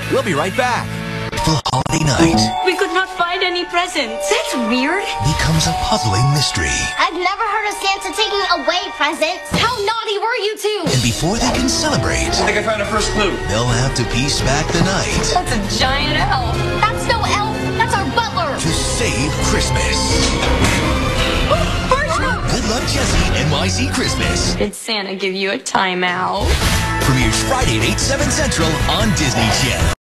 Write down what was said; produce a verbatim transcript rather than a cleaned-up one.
We'll be right back. The holiday night We could not find any presents. That's weird. becomes a puzzling mystery. I've never heard of Santa taking away presents. How naughty were you two? And before they can celebrate, I think I found a first clue. they'll have to piece back the night That's a giant elf. That's no elf. That's our butler. to save Christmas. Good luck, Jessie, N Y C Christmas. Did Santa give you a timeout? Premieres Friday at eight, seven Central on Disney Channel.